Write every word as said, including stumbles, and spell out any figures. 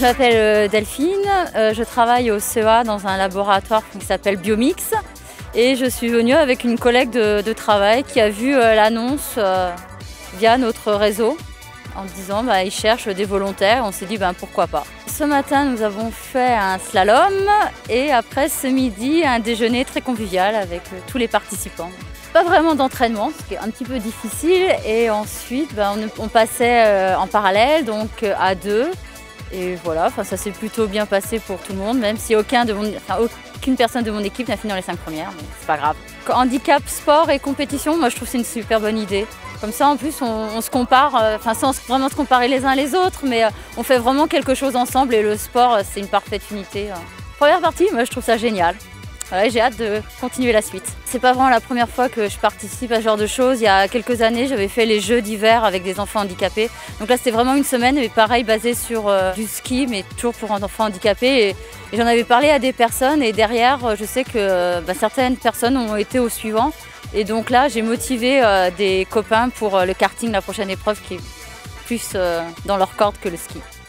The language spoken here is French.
m'appelle euh, Delphine, euh, je travaille au C E A dans un laboratoire qui s'appelle Biomix et je suis venue avec une collègue de, de travail qui a vu euh, l'annonce euh, via notre réseau en disant bah, ils cherchent des volontaires. On s'est dit ben, pourquoi pas. Ce matin nous avons fait un slalom et après ce midi un déjeuner très convivial avec euh, tous les participants. Pas vraiment d'entraînement, ce qui est un petit peu difficile, et ensuite ben, on, on passait euh, en parallèle, donc euh, à deux. Et voilà, enfin, ça s'est plutôt bien passé pour tout le monde, même si aucun de mon, enfin, aucune personne de mon équipe n'a fini dans les cinq premières, mais c'est pas grave. Handicap, sport et compétition, moi je trouve que c'est une super bonne idée. Comme ça en plus on, on se compare, euh, enfin sans vraiment se comparer les uns les autres, mais euh, on fait vraiment quelque chose ensemble et le sport c'est une parfaite unité. Euh. Première partie, moi je trouve ça génial. Ouais, j'ai hâte de continuer la suite. C'est pas vraiment la première fois que je participe à ce genre de choses. Il y a quelques années, j'avais fait les Jeux d'hiver avec des enfants handicapés. Donc là, c'était vraiment une semaine, mais pareil, basé sur euh, du ski, mais toujours pour enfants handicapés. Et, et j'en avais parlé à des personnes, et derrière, je sais que bah, certaines personnes ont été au suivant. Et donc là, j'ai motivé euh, des copains pour euh, le karting, la prochaine épreuve, qui est plus euh, dans leur corde que le ski.